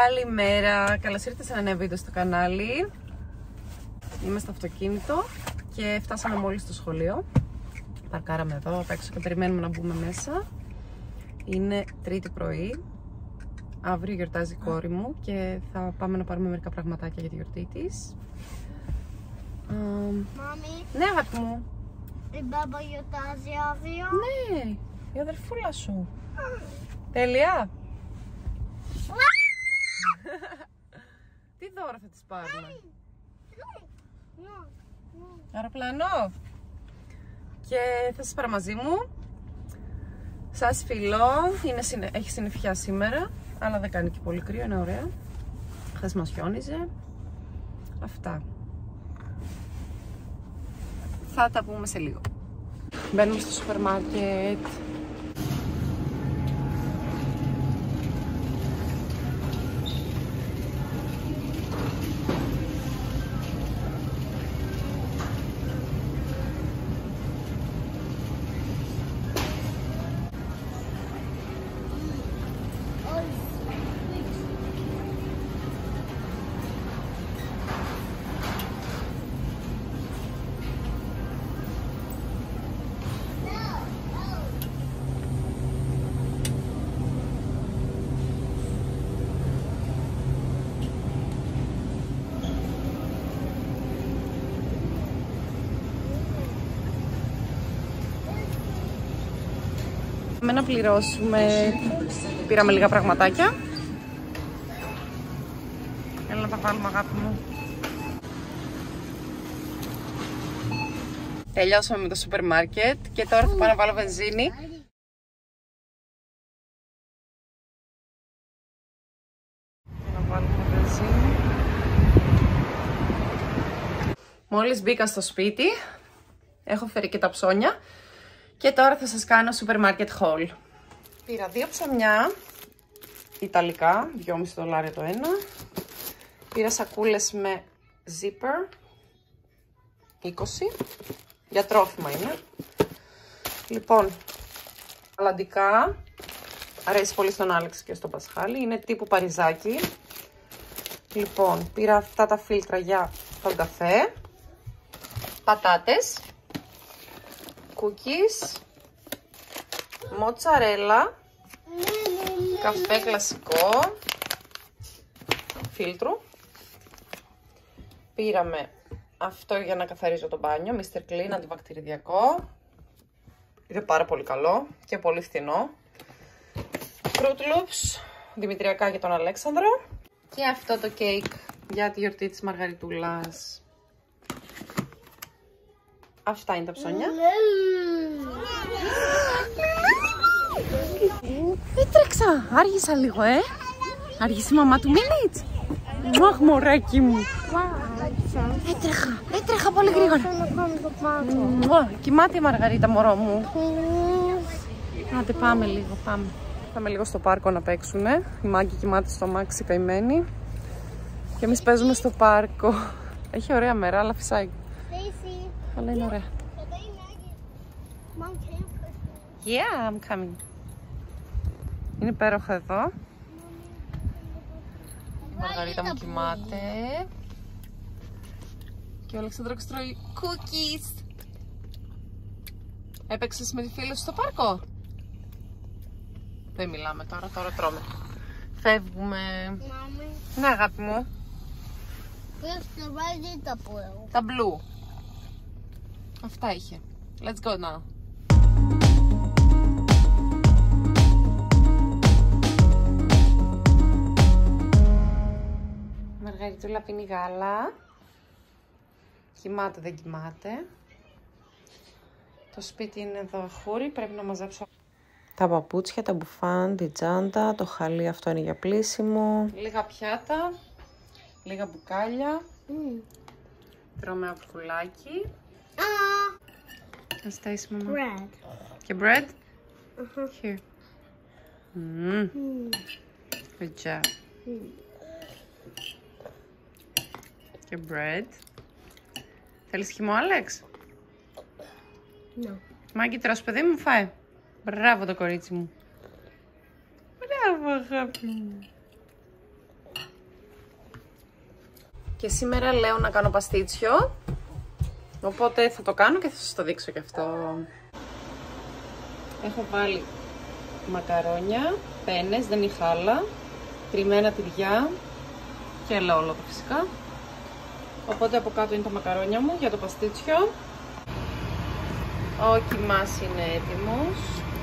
Καλημέρα, καλώς ήρθατε σε ένα νέο βίντεο στο κανάλι. Είμαι στο αυτοκίνητο και φτάσαμε μόλις στο σχολείο. Παρκάραμε εδώ απ' έξω και περιμένουμε να μπούμε μέσα. Είναι Τρίτη πρωί. Αύριο γιορτάζει η κόρη μου και θα πάμε να πάρουμε μερικά πραγματάκια για τη γιορτή της. Μάμι, Ναι, αγάπη μου. η μπάμπα γιορτάζει αύριο. Ναι, η αδερφούλα σου. Τέλεια. Τι δώρα θα της πάρουμε? Αεροπλανό. Και θα σας πάρω μαζί μου. Σας φιλώ. Έχει συννεφιά σήμερα, αλλά δεν κάνει και πολύ κρύο, είναι ωραία. Χθες μας χιόνιζε. Αυτά. Θα τα πούμε σε λίγο. Μπαίνουμε στο σούπερ μάρκετ. Να πληρώσουμε. Πήραμε λίγα πραγματάκια. Έλα να τα βάλουμε, αγάπη μου. Τελειώσαμε με το σούπερ μάρκετ και τώρα θα πάω να βάλω βενζίνη. Να βάλουμε βενζίνη. Μόλις μπήκα στο σπίτι, έχω φέρει και τα ψώνια. Και τώρα θα σας κάνω σούπερ μάρκετ haul. Πήρα 2 ψωμιά ιταλικά, $2,5 το ένα. Πήρα σακούλες με zipper, 20. Για τρόφιμα είναι. Λοιπόν, αλαντικά. Αρέσει πολύ στον Άλεξ και στο Πασχάλη. Είναι τύπου παριζάκι. Λοιπόν, πήρα αυτά τα φίλτρα για τον καφέ. Πατάτες. Cookies, μοτσαρέλα, καφέ κλασικό, φίλτρου. Πήραμε αυτό για να καθαρίζω το μπάνιο, Mr. Clean, αντιβακτηριδιακό. Είναι πάρα πολύ καλό και πολύ φθηνό. Fruit Loops, δημητριακά για τον Αλέξανδρο. Και αυτό το κέικ για τη γιορτή της Μαργαριτούλας. Αυτά είναι τα ψώνια. Έτρεξα, άργησα λίγο, Άργησε η μαμά του Μίλιτς. Μαχ, μωράκι μου. Έτρεχα πολύ γρήγορα. Κοιμάται η Μαργαρίτα, μωρό μου. Άντε, πάμε λίγο, πάμε. Πάμε λίγο στο πάρκο να παίξουνε. Η Μάγκη κοιμάται στο αμάξι καημένη. Και εμείς παίζουμε στο πάρκο. Έχει ωραία μέρα, αλλά φυσάει. Αλλά είναι ωραία. Yeah, I'm coming. Είναι υπέροχο εδώ. Η Μαργαρίτα μου κοιμάται. Και ο Αλεξάνδρος τρώει cookies. Έπαιξες με τη φίλη σου στο πάρκο? Δεν μιλάμε τώρα, τώρα τρώμε. Φεύγουμε. Ναι, αγάπη μου. Τα blue. Αυτά είχε. Let's go now. Μαργαριτούλα πίνει γάλα. Κοιμάται, δεν κοιμάται. Το σπίτι είναι εδώ χούρι, πρέπει να μαζέψω τα παπούτσια, τα μπουφάν, την τσάντα, το χαλί αυτό είναι για πλύσιμο. Λίγα πιάτα, λίγα μπουκάλια. Τρώμε αυγουλάκι. Σταίσει, μαμά. Bread. Και bread? Here. Good job. Και bread. Θέλεις χυμό, Άλεξ? No. Μάγκη, τρως, παιδί μου, φάε. Μπράβο το κορίτσι μου. Μπράβο, αγάπη μου. Και σήμερα λέω να κάνω παστίτσιο, οπότε θα το κάνω και θα σας το δείξω και αυτό. Έχω βάλει μακαρόνια, πένες, δεν είχα άλλα, τριμμένα τυριά και ελαιόλαδο φυσικά. Οπότε από κάτω είναι τα μακαρόνια μου για το παστίτσιο. Ο κιμάς είναι έτοιμος.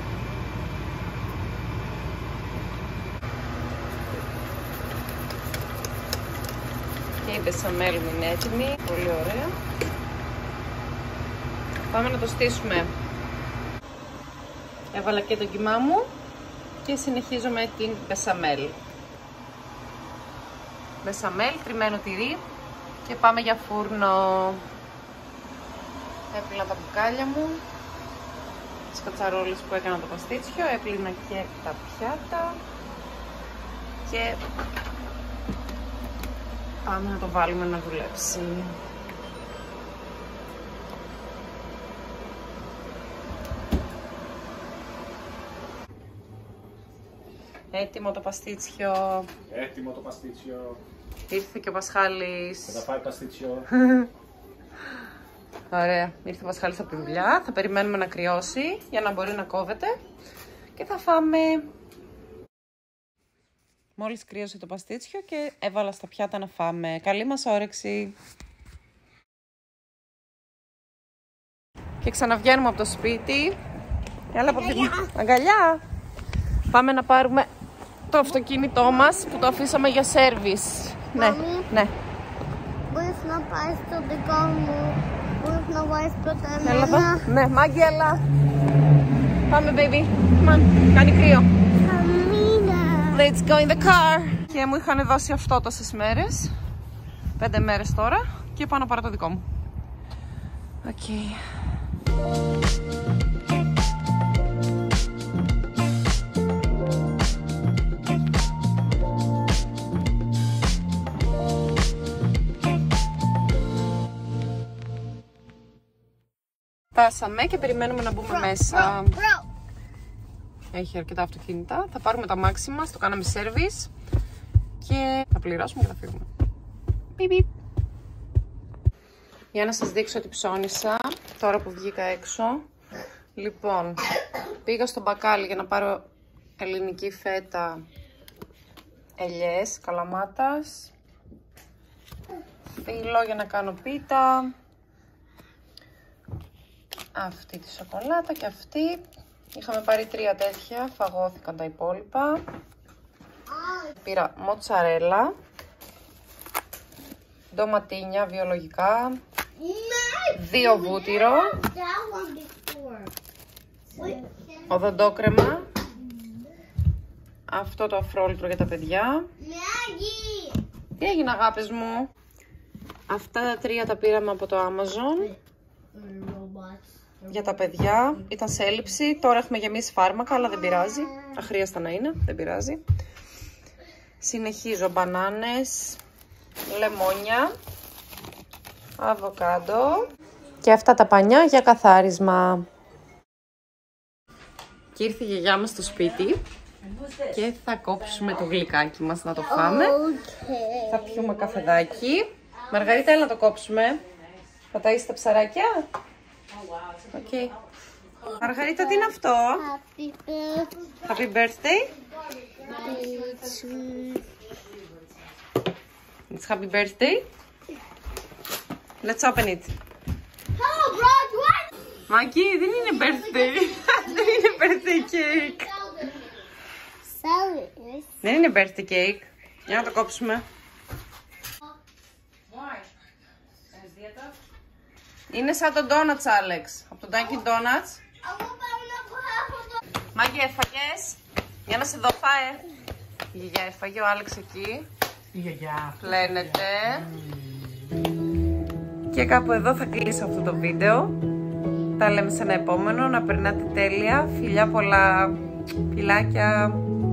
Και η μπεσαμέλ μου είναι έτοιμη. Πολύ ωραία. Πάμε να το στήσουμε. Έβαλα και το κιμά μου και συνεχίζω με την μπεσαμέλ. Μπεσαμέλ, τριμμένο τυρί και πάμε για φούρνο. Έπλυνα τα μπουκάλια μου, τις κατσαρόλες που έκανα το παστίτσιο, έπλυνα και τα πιάτα και πάμε να το βάλουμε να δουλέψει. Έτοιμο το παστίτσιο. Έτοιμο το παστίτσιο. Ήρθε και ο Πασχάλης. Θα φάει παστίτσιο. Ωραία, ήρθε ο Πασχάλης από τη δουλειά. Θα περιμένουμε να κρυώσει για να μπορεί να κόβεται και θα φάμε. Μόλις κρύωσε το παστίτσιο και έβαλα στα πιάτα να φάμε. Καλή μας όρεξη. Και ξαναβγαίνουμε από το σπίτι. Έλα, αγκαλιά. Πάμε να πάρουμε το αυτοκίνητό μας που το αφήσαμε για σέρβις. Ναι, ναι. Μπορείς να πάει στο δικό μου. Μπορείς να βάλεις πρώτα Έλα, εμένα. ναι, Μάγκη, έλα. Πάμε, baby. Come on. Κάνει κρύο. Αμίνα. Let's go in the car. Και μου είχαν δώσει αυτό τόσες μέρες. 5 μέρες τώρα. Και πάω να πάρω το δικό μου. Okay. Φτάσαμε και περιμένουμε να μπούμε μέσα. Έχει αρκετά αυτοκίνητα. Θα πάρουμε τα αμάξι μας, το κάναμε service και θα πληρώσουμε και θα φύγουμε. Πιπ. Για να σας δείξω ότι ψώνισα τώρα που βγήκα έξω. Λοιπόν, πήγα στο μπακάλι για να πάρω ελληνική φέτα, ελιές, καλαμάτας, φύλλο για να κάνω πίτα, αυτή τη σοκολάτα και αυτή. Είχαμε πάρει 3 τέτοια, φαγώθηκαν τα υπόλοιπα. Πήρα μοτσαρέλα, ντοματίνια βιολογικά, 2 βούτυρο, οδοντόκρεμα, αυτό το αφρόλιτρο για τα παιδιά. Τι έγινε, αγάπες μου? Αυτά τα 3 τα πήραμε από το Amazon για τα παιδιά. Ήταν σε έλλειψη, τώρα έχουμε γεμίσει φάρμακα, αλλά δεν πειράζει. Αχρίαστα να είναι, δεν πειράζει. Συνεχίζω μπανάνες, λεμόνια, αβοκάντο και αυτά τα πανιά για καθάρισμα. Και ήρθε η γιαγιά μας στο σπίτι και θα κόψουμε το γλυκάκι μας να το φάμε. Θα πιούμε καφεδάκι. Μαργαρίτα, έλα να το κόψουμε. Θα ταΐσεις τα ψαράκια. Okay. Μαργαρίτα, τι είναι αυτό? Happy birthday. It's happy birthday. Let's open it. Μάκη, δεν είναι birthday. Δεν είναι birthday cake. Δεν είναι birthday cake. Για να το κόψουμε. Είναι σαν το donuts, Alex. Από το Dunkin' Donuts. Μάκη, έφαγες? Για να σε δω, φάε. Η γιαγιά έφαγε, ο Άλεξ εκεί. Η γιαγιά. Πλένεται. Και κάπου εδώ θα κλείσω αυτό το βίντεο. Τα λέμε σε ένα επόμενο. Να περνάτε τέλεια. Φιλιά πολλά. Φιλάκια.